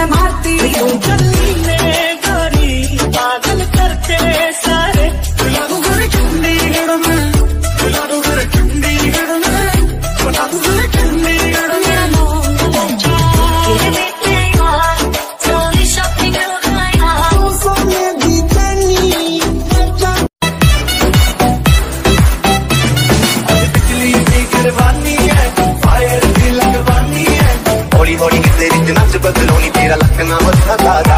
मैं मारती हूँ। गली में गोरी पागल करते सारे, बुला दो घर चंडीगढ़ में, बुला दो घर चंडीगढ़ में, बुला दो घर चंडीगढ़ में। बिजली की गिरवानी है, फायर भी लगवानी है, हौली हौली तेरी नच बदलोनी, तेरा लखना बदला